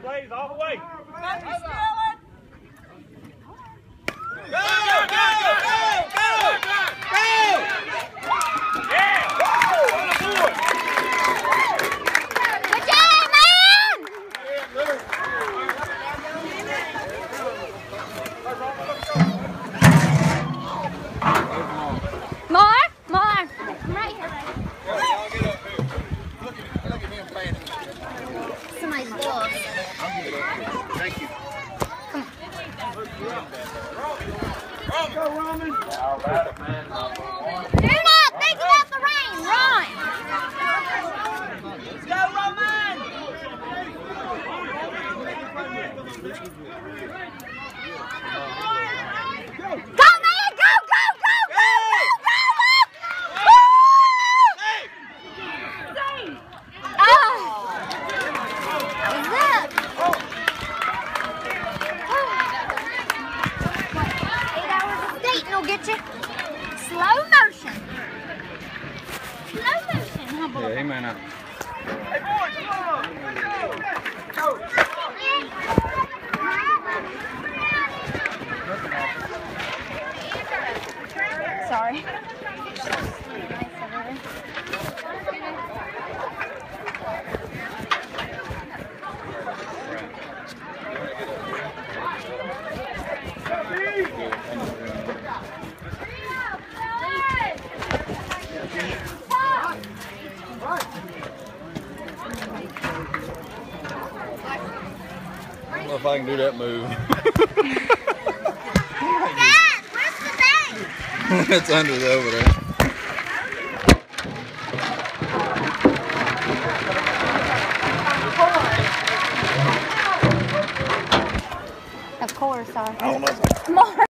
plays all the way. Go, go, go, go, go, go! Yeah! Good job, man! More. I'm right here, buddy. Y'all get up here. Look at him playing. Somebody's gloves. Thank you. Go, Roman! How about it, man? Do not think about the rain. Run. Let's go, Roman! Go, man! Go, go, go, go, go, go! Woo! Oh! That was it. 8 hours of skating will get you. Slow motion. Slow motion, huh, boy? Yeah, he may not. Hey, boys, come on! Go! Sorry. I don't know if I can do that move. Dad, where's the thing? It's under over there. Of course, sorry. I don't know. More.